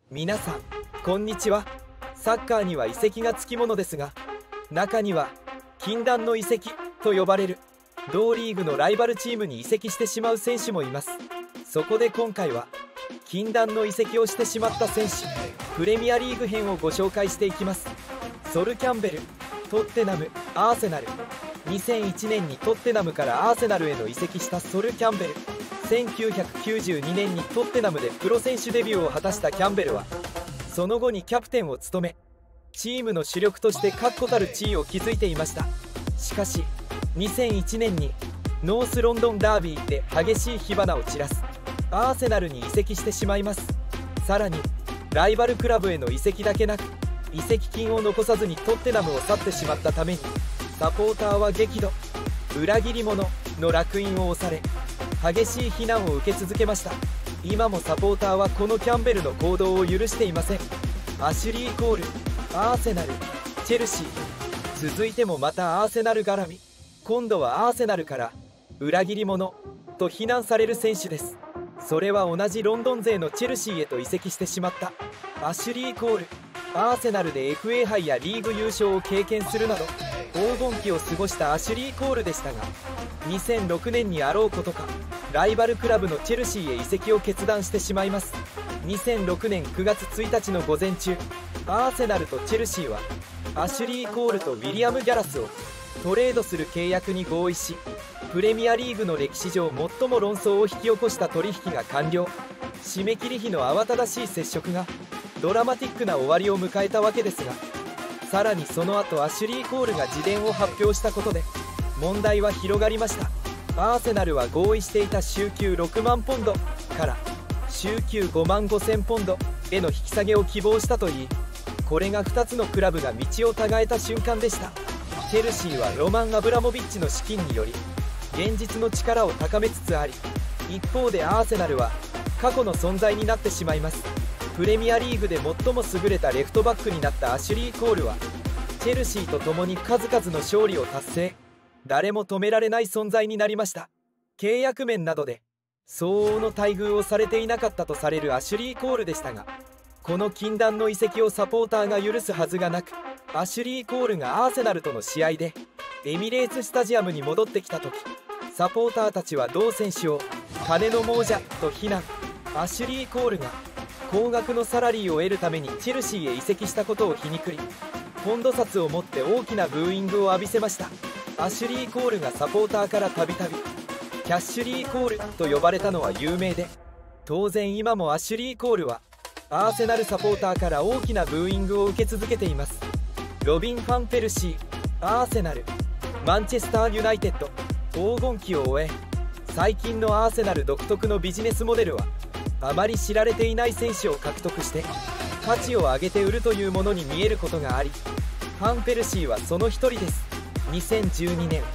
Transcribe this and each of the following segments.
皆さんこんにちは。サッカーには移籍がつきものですが、中には禁断の移籍と呼ばれる同リーグのライバルチームに移籍してしまう選手もいます。そこで今回は禁断の移籍をしてしまった選手プレミアリーグ編をご紹介していきます。ソル・キャンベル、トッテナム、アーセナル。2001年にトッテナムからアーセナルへの移籍したソル・キャンベル。1992年にトッテナムでプロ選手デビューを果たしたキャンベルはその後にキャプテンを務め、チームの主力として確固たる地位を築いていました。しかし2001年にノースロンドンダービーで激しい火花を散らすアーセナルに移籍してしまいます。さらにライバルクラブへの移籍だけなく、移籍金を残さずにトッテナムを去ってしまったためにサポーターは激怒、裏切り者の烙印を押され激しい非難を受け続けました。今もサポーターはこのキャンベルの行動を許していません。アシュリー・コール、アーセナル、チェルシー。続いてもまたアーセナル絡み。今度はアーセナルから裏切り者と非難される選手です。それは同じロンドン勢のチェルシーへと移籍してしまったアシュリー・コール。アーセナルで FA 杯やリーグ優勝を経験するなど黄金期を過ごしたアシュリー・コールでしたが、2006年にあろうことかライバルクラブのチェルシーへ移籍を決断してしまいます。2006年9月1日の午前中、アーセナルとチェルシーはアシュリー・コールとウィリアム・ギャラスをトレードする契約に合意し、プレミアリーグの歴史上最も論争を引き起こした取引が完了。締め切り日の慌ただしい接触がドラマティックな終わりを迎えたわけですが、さらにその後アシュリー・コールが自伝を発表したことで問題は広がりました。アーセナルは合意していた週給6万ポンドから週給5万5千ポンドへの引き下げを希望したといい、これが2つのクラブが道を違えた瞬間でした。チェルシーはロマン・アブラモビッチの資金により現実の力を高めつつあり、一方でアーセナルは過去の存在になってしまいます。プレミアリーグで最も優れたレフトバックになったアシュリー・コールはチェルシーと共に数々の勝利を達成。誰も止められない存在になりました。契約面などで相応の待遇をされていなかったとされるアシュリー・コールでしたが、この禁断の移籍をサポーターが許すはずがなく、アシュリー・コールがアーセナルとの試合でエミレーツスタジアムに戻ってきた時、サポーターたちは同選手を金の亡者と非難。アシュリー・コールが高額のサラリーを得るためにチェルシーへ移籍したことを皮肉り、ポンド札を持って大きなブーイングを浴びせました。アシュリー・コールがサポーターからたびたびキャッシュリー・コールと呼ばれたのは有名で、当然今もアシュリー・コールはアーセナルサポーターから大きなブーイングを受け続けています。ロビン・ファンペルシー、アーセナル、マンチェスター・ユナイテッド、黄金期を終え、最近のアーセナル独特のビジネスモデルはあまり知られていない選手を獲得して価値を上げて売るというものに見えることがあり、ファンペルシーはその一人です。2012年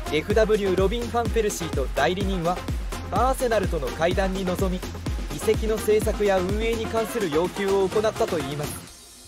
FW ロビン・ファンペルシーと代理人はアーセナルとの会談に臨み、移籍の政策や運営に関する要求を行ったといいます。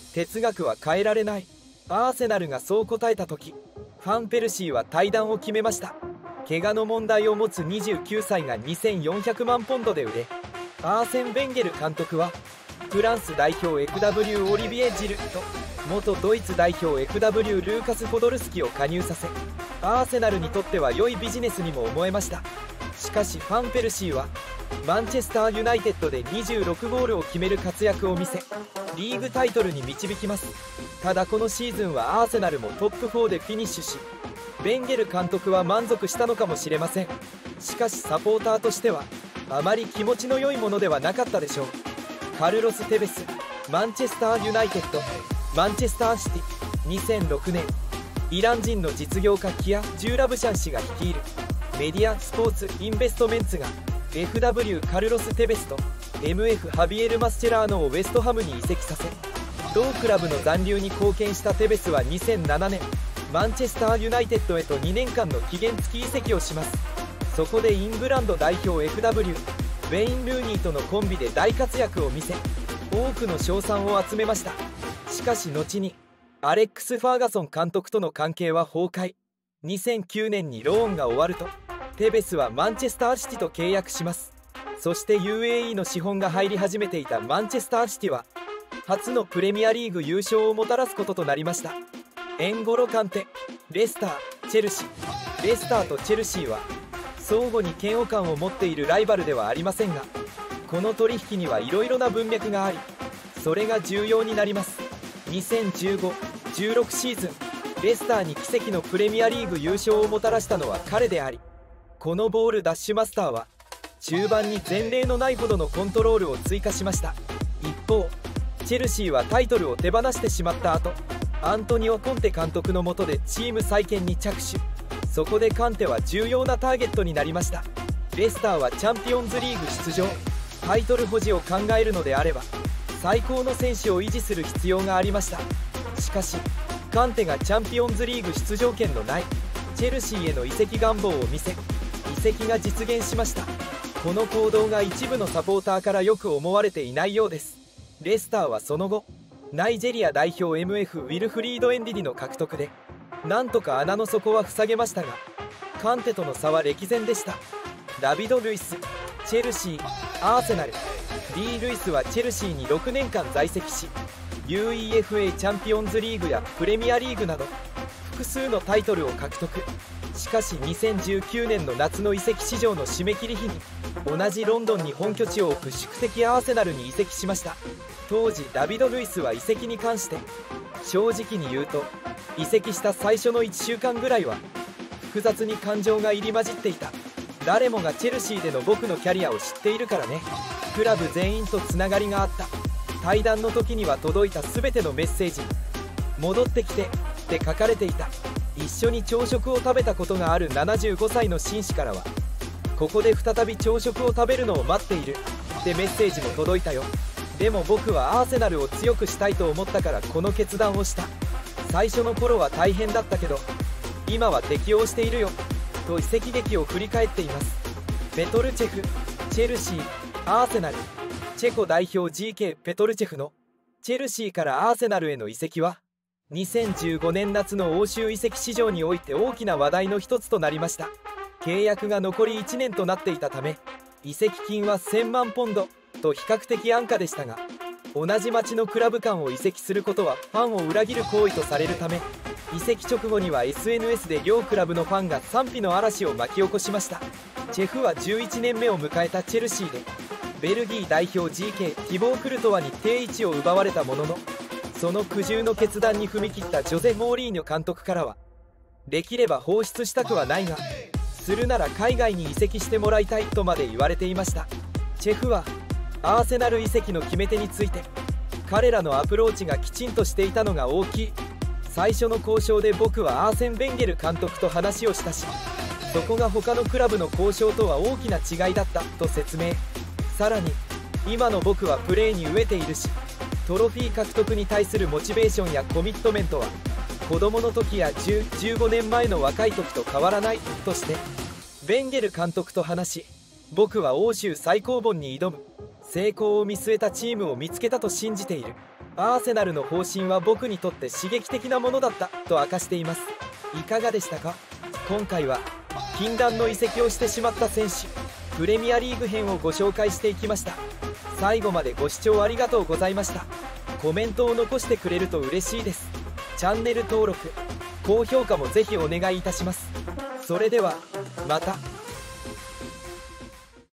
哲学は変えられない。アーセナルがそう答えた時、ファンペルシーは退団を決めました。怪我の問題を持つ29歳が2400万ポンドで売れ、アーセン・ベンゲル監督はフランス代表 FW オリビエ・ジルと元ドイツ代表 FW ルーカス・ポドルスキを加入させ、アーセナルにとっては良いビジネスにも思えました。しかしファンペルシーはマンチェスター・ユナイテッドで26ゴールを決める活躍を見せ、リーグタイトルに導きます。ただこのシーズンはアーセナルもトップ4でフィニッシュし、ベンゲル監督は満足したのかもしれません。しかしサポーターとしてはあまり気持ちの良いものではなかったでしょう。カルロス・テベス、マンチェスター・ユナイテッド、マンチェスター・シティ。2006年、イラン人の実業家キア・ジューラブシャン氏が率いるメディア・スポーツ・インベストメンツが FW カルロス・テベスと MF ハビエル・マスチェラーノをウェストハムに移籍させ、同クラブの残留に貢献したテベスは2007年マンチェスター・ユナイテッドへと2年間の期限付き移籍をします。そこでイングランド代表 FW ウェイン・ルーニーとのコンビで大活躍を見せ、多くの称賛を集めました。しかし後にアレックス・ファーガソン監督との関係は崩壊。2009年にローンが終わるとテベスはマンチェスターシティと契約します。そして UAE の資本が入り始めていたマンチェスターシティは初のプレミアリーグ優勝をもたらすこととなりました。エンゴロカンテ、レスター、チェルシー。レスターとチェルシーは相互に嫌悪感を持っているライバルではありませんが、この取引にはいろいろな文脈があり、それが重要になります。2015-16シーズン、レスターに奇跡のプレミアリーグ優勝をもたらしたのは彼であり、このボールダッシュマスターは中盤に前例のないほどのコントロールを追加しました。一方チェルシーはタイトルを手放してしまった後、アントニオ・コンテ監督の下でチーム再建に着手。そこでカンテは重要なターゲットになりました。レスターはチャンピオンズリーグ出場、タイトル保持を考えるのであれば最高の選手を維持する必要がありました。しかしカンテがチャンピオンズリーグ出場権のないチェルシーへの移籍願望を見せ、移籍が実現しました。この行動が一部のサポーターからよく思われていないようです。レスターはその後ナイジェリア代表 MF ウィルフリード・エンディディの獲得でなんとか穴の底は塞げましたが、カンテとの差は歴然でした。ダビド・ルイス、チェルシー、アーセナル。 D ルイスはチェルシーに6年間在籍し、 UEFA チャンピオンズリーグやプレミアリーグなど複数のタイトルを獲得。しかし2019年の夏の移籍市場の締め切り日に同じロンドンに本拠地を置く宿敵アーセナルに移籍しました。当時ダビド・ルイスは移籍に関して正直に言うと、移籍した最初の1週間ぐらいは複雑に感情が入り混じっていた。誰もがチェルシーでの僕のキャリアを知っているからね。クラブ全員とつながりがあった。対談の時には届いた全てのメッセージに「戻ってきて」って書かれていた。一緒に朝食を食べたことがある75歳の紳士からは「ここで再び朝食を食べるのを待っている」ってメッセージも届いたよ。でも僕はアーセナルを強くしたいと思ったからこの決断をした。最初の頃は大変だったけど今は適応しているよと移籍劇を振り返っています。ペトルチェフ、チェルシー、アーセナル。チェコ代表 GK ペトルチェフのチェルシーからアーセナルへの移籍は2015年夏の欧州移籍市場において大きな話題の一つとなりました。契約が残り1年となっていたため移籍金は1000万ポンドと比較的安価でしたが、同じ町のクラブ間を移籍することはファンを裏切る行為とされるため、移籍直後には SNS で両クラブのファンが賛否の嵐を巻き起こしました。チェフは11年目を迎えたチェルシーでベルギー代表 GK ティボー・クルトワに定位置を奪われたものの、その苦渋の決断に踏み切ったジョゼ・モーリーニョ監督からは、できれば放出したくはないがするなら海外に移籍してもらいたいとまで言われていました。チェフはアーセナル移籍の決め手について、彼らのアプローチがきちんとしていたのが大きい。最初の交渉で僕はアーセン・ベンゲル監督と話をしたし、そこが他のクラブの交渉とは大きな違いだったと説明。さらに今の僕はプレーに飢えているし、トロフィー獲得に対するモチベーションやコミットメントは子供の時や10、15年前の若い時と変わらないとしてベンゲル監督と話し、僕は欧州最高峰に挑む成功を見据えたチームを見つけたと信じている。アーセナルの方針は僕にとって刺激的なものだったと明かしています。いかがでしたか？今回は禁断の移籍をしてしまった選手プレミアリーグ編をご紹介していきました。最後までご視聴ありがとうございました。コメントを残してくれると嬉しいです。チャンネル登録、高評価もぜひお願いいたします。それではまた。